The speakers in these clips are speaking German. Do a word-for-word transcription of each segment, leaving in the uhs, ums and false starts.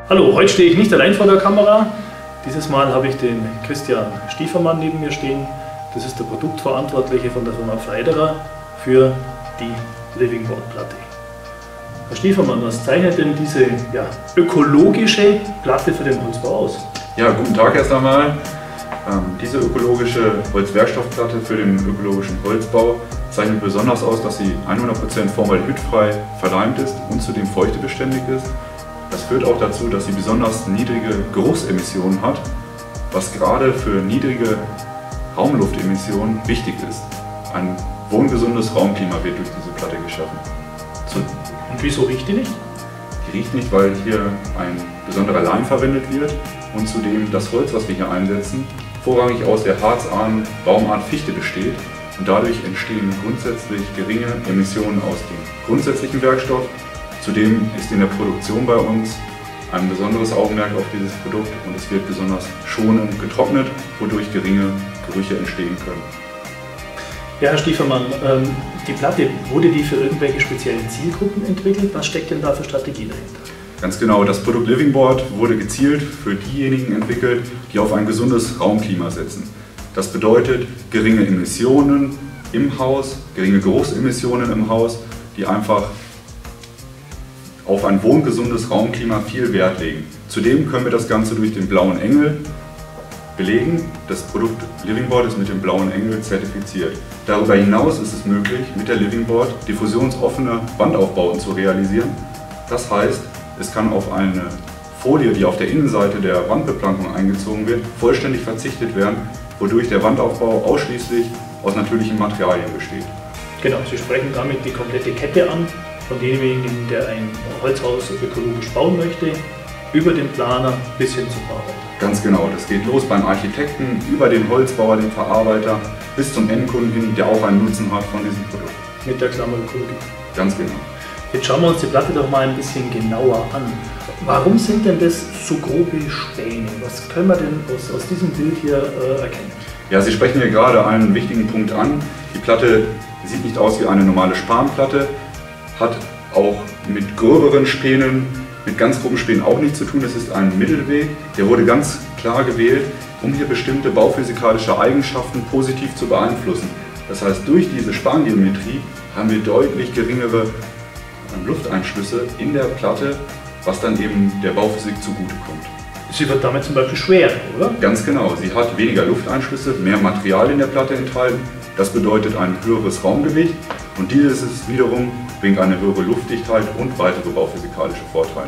Hallo, heute stehe ich nicht allein vor der Kamera. Dieses Mal habe ich den Christian Stiefermann neben mir stehen. Das ist der Produktverantwortliche von der Firma Pfleiderer für die Living Board Platte. Herr Stiefermann, was zeichnet denn diese ja, ökologische Platte für den Holzbau aus? Ja, guten Tag erst einmal. Ähm, diese ökologische Holzwerkstoffplatte für den ökologischen Holzbau zeichnet besonders aus, dass sie hundert Prozent formaldehydfrei verleimt ist und zudem feuchtebeständig ist. Das führt auch dazu, dass sie besonders niedrige Geruchsemissionen hat, was gerade für niedrige Raumluftemissionen wichtig ist. Ein wohngesundes Raumklima wird durch diese Platte geschaffen. Und wieso riecht die nicht? Die riecht nicht, weil hier ein besonderer Leim verwendet wird und zudem das Holz, was wir hier einsetzen, vorrangig aus der harzarmen Baumart Fichte besteht und dadurch entstehen grundsätzlich geringe Emissionen aus dem grundsätzlichen Werkstoff. Zudem ist in der Produktion bei uns ein besonderes Augenmerk auf dieses Produkt und es wird besonders schonend getrocknet, wodurch geringe Gerüche entstehen können. Ja, Herr Stiefermann, ähm, die Platte, wurde die für irgendwelche speziellen Zielgruppen entwickelt? Was steckt denn da für Strategie dahinter? Ganz genau, das Produkt Living Board wurde gezielt für diejenigen entwickelt, die auf ein gesundes Raumklima setzen. Das bedeutet geringe Emissionen im Haus, geringe Geruchsemissionen im Haus, die einfach auf ein wohngesundes Raumklima viel Wert legen. Zudem können wir das Ganze durch den blauen Engel belegen. Das Produkt Living Board ist mit dem blauen Engel zertifiziert. Darüber hinaus ist es möglich, mit der Living Board diffusionsoffene Wandaufbauten zu realisieren. Das heißt, es kann auf eine Folie, die auf der Innenseite der Wandbeplankung eingezogen wird, vollständig verzichtet werden, wodurch der Wandaufbau ausschließlich aus natürlichen Materialien besteht. Genau, Sie sprechen damit die komplette Kette an, von demjenigen, der ein Holzhaus ökologisch bauen möchte, über den Planer bis hin zum Verarbeiter. Ganz genau, das geht los beim Architekten, über den Holzbauer, den Verarbeiter, bis zum Endkunden hin, der auch einen Nutzen hat von diesem Produkt. Mit der Klammer Ökologie. Ganz genau. Jetzt schauen wir uns die Platte doch mal ein bisschen genauer an. Warum sind denn das so grobe Späne? Was können wir denn aus, aus diesem Bild hier äh, erkennen? Ja, Sie sprechen hier gerade einen wichtigen Punkt an. Die Platte sieht nicht aus wie eine normale Spanplatte, hat auch mit gröberen Spänen, mit ganz groben Spänen auch nichts zu tun. Es ist ein Mittelweg, der wurde ganz klar gewählt, um hier bestimmte bauphysikalische Eigenschaften positiv zu beeinflussen. Das heißt, durch diese Spangeometrie haben wir deutlich geringere Lufteinschlüsse in der Platte, was dann eben der Bauphysik zugutekommt. Sie wird damit zum Beispiel schwerer, oder? Ganz genau. Sie hat weniger Lufteinschlüsse, mehr Material in der Platte enthalten. Das bedeutet ein höheres Raumgewicht und dieses ist wiederum bringt eine höhere Luftdichtheit und weitere bauphysikalische Vorteile.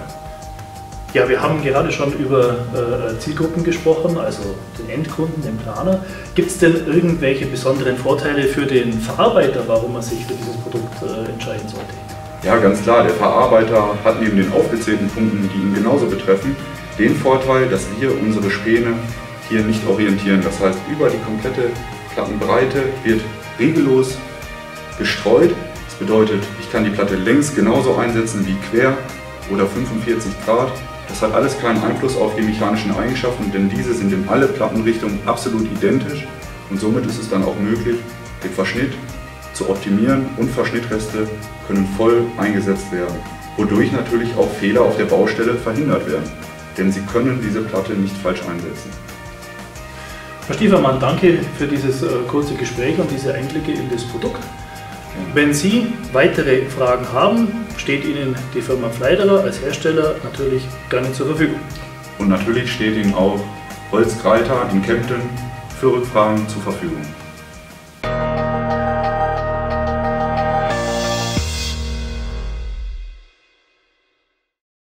Ja, wir haben gerade schon über äh, Zielgruppen gesprochen, also den Endkunden, den Planer. Gibt es denn irgendwelche besonderen Vorteile für den Verarbeiter, warum man sich für dieses Produkt äh, entscheiden sollte? Ja, ganz klar. Der Verarbeiter hat neben den aufgezählten Punkten, die ihn genauso betreffen, den Vorteil, dass wir unsere Späne hier nicht orientieren. Das heißt, über die komplette Plattenbreite wird regellos gestreut. Das bedeutet, ich kann die Platte längs genauso einsetzen wie quer oder fünfundvierzig Grad. Das hat alles keinen Einfluss auf die mechanischen Eigenschaften, denn diese sind in alle Plattenrichtungen absolut identisch und somit ist es dann auch möglich, den Verschnitt zu optimieren und Verschnittreste können voll eingesetzt werden, wodurch natürlich auch Fehler auf der Baustelle verhindert werden, denn Sie können diese Platte nicht falsch einsetzen. Herr Stiefermann, danke für dieses äh, kurze Gespräch und diese Einblicke in das Produkt. Wenn Sie weitere Fragen haben, steht Ihnen die Firma Pfleiderer als Hersteller natürlich gerne zur Verfügung. Und natürlich steht Ihnen auch Holzgreiter in Kempten für Rückfragen zur Verfügung.